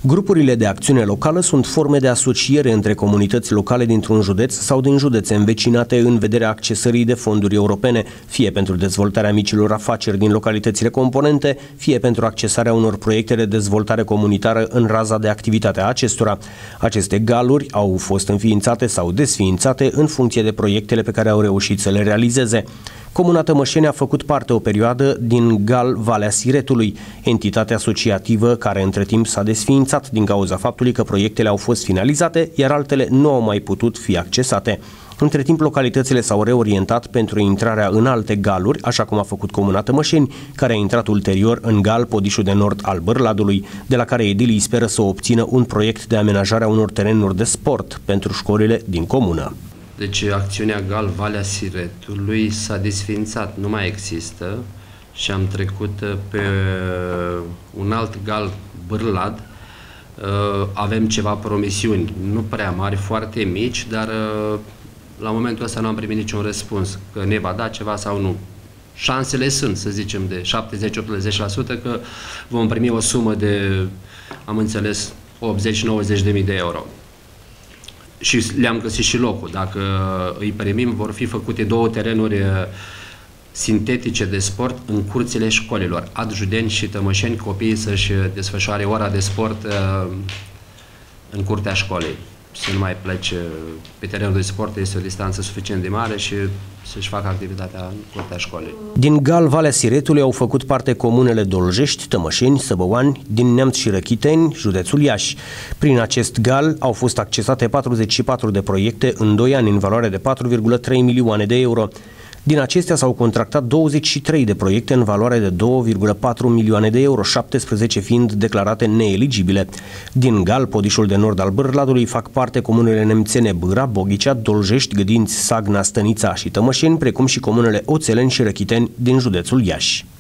Grupurile de acțiune locală sunt forme de asociere între comunități locale dintr-un județ sau din județe învecinate în vederea accesării de fonduri europene, fie pentru dezvoltarea micilor afaceri din localitățile componente, fie pentru accesarea unor proiecte de dezvoltare comunitară în raza de activitate a acestora. Aceste galuri au fost înființate sau desființate în funcție de proiectele pe care au reușit să le realizeze. Comuna Tămășeni a făcut parte o perioadă din GAL Valea Siretului, entitate asociativă care între timp s-a desființat din cauza faptului că proiectele au fost finalizate, iar altele nu au mai putut fi accesate. Între timp, localitățile s-au reorientat pentru intrarea în alte galuri, așa cum a făcut Comuna Tămășeni, care a intrat ulterior în GAL Podișul de Nord al Bârladului, de la care edilii speră să obțină un proiect de amenajare a unor terenuri de sport pentru școlile din comună. Deci acțiunea GAL Valea Siretului s-a desființat, nu mai există și am trecut pe un alt GAL Bârlad. Avem ceva promisiuni, nu prea mari, foarte mici, dar la momentul ăsta nu am primit niciun răspuns că ne va da ceva sau nu. Șansele sunt, să zicem, de 70-80% că vom primi o sumă de, am înțeles, 80-90 de mii de euro. Și le-am găsit și locul. Dacă îi primim, vor fi făcute 2 terenuri sintetice de sport în curțile școlilor. Adjudeni și tămășeni, copiii să-și desfășoare ora de sport în curtea școlii. Să nu mai plece pe terenul de sport, este o distanță suficient de mare și să-și facă activitatea în curtea școlii. Din GAL Valea Siretului au făcut parte comunele Doljești, Tămășeni, Săbăuani, din Neamț și Răchiteni, județul Iași. Prin acest GAL au fost accesate 44 de proiecte în 2 ani în valoare de 4,3 milioane de euro. Din acestea s-au contractat 23 de proiecte în valoare de 2,4 milioane de euro, 17 fiind declarate neeligibile. Din GAL Podișul de Nord al Bârladului fac parte comunele nemțene Bâra, Boghicea, Doljești, Gădinți, Sagna, Stănița și Tămășeni, precum și comunele Oțeleni și Răchiteni din județul Iași.